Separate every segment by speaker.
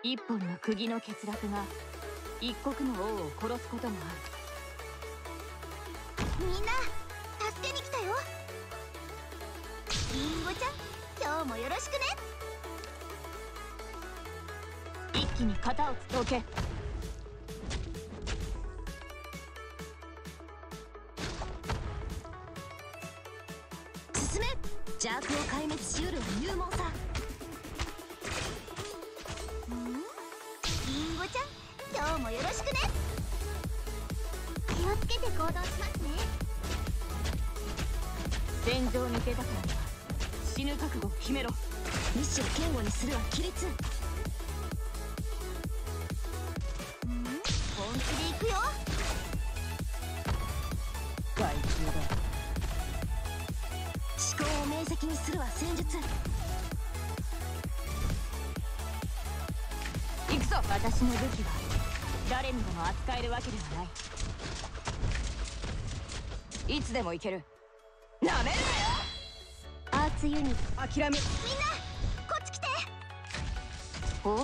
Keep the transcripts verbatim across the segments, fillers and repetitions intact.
Speaker 1: 一本の釘の欠落が一国の王を殺すこともある。
Speaker 2: みんな助けに来たよ。リンゴちゃん、今日もよろしくね。
Speaker 1: 一気に型をつっておけ。
Speaker 2: 進め。邪悪を壊滅しうるは勇猛さ。ん？リンゴちゃん、今日もよろしくね。気をつけて行動しますね。
Speaker 1: 戦場に出たからには死ぬ覚悟を決めろ。
Speaker 2: 意志を堅固にするは規律。ん？本気で行くよ。
Speaker 1: 害虫だ。
Speaker 2: 思考を明晰にするは戦術。
Speaker 1: 行くぞ。私の武器は誰にでも扱えるわけではない。いつでも行ける。なめるなよ。
Speaker 2: アーツユニット。
Speaker 1: 諦め。みんな
Speaker 2: こっち来て。
Speaker 1: お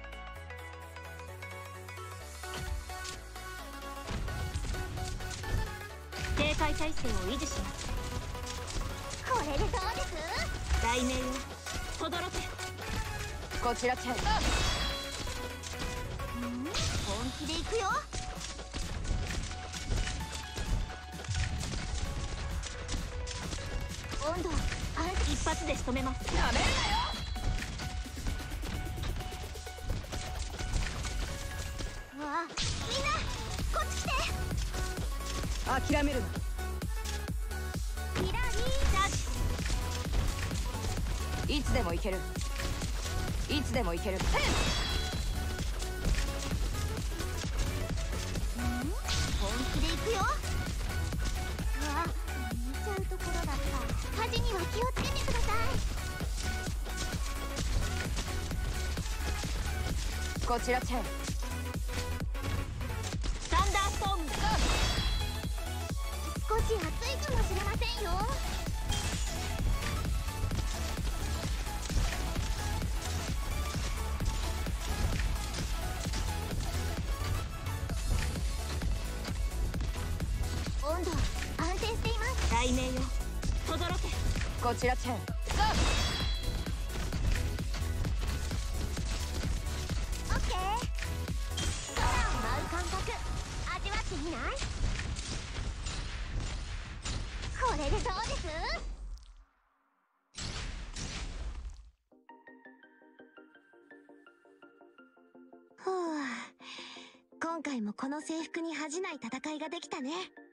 Speaker 2: 警戒態勢を維持します。これでどうです？題名を轟け。
Speaker 1: こちらチェン。
Speaker 2: 本気で行くよ。温度あ一発で仕留めます。
Speaker 1: なめるなよ。
Speaker 2: うわ、みんなこっち来て。
Speaker 1: 諦めるな。
Speaker 2: キラリーダ
Speaker 1: いつでも行ける。いつでも行ける。
Speaker 2: 本気で行くよ。うわ、見ちゃうところだった。火事には気をつけてください。
Speaker 1: こちらチェン。
Speaker 2: サンダーストーム。少し暑いかもしれませんよ。温度安定しています。題名よ轟け。
Speaker 1: こちらチェン。
Speaker 2: オッケー。空を舞う感覚味わってみない？これでどうです？ふう、今回もこの制服に恥じない戦いができたね。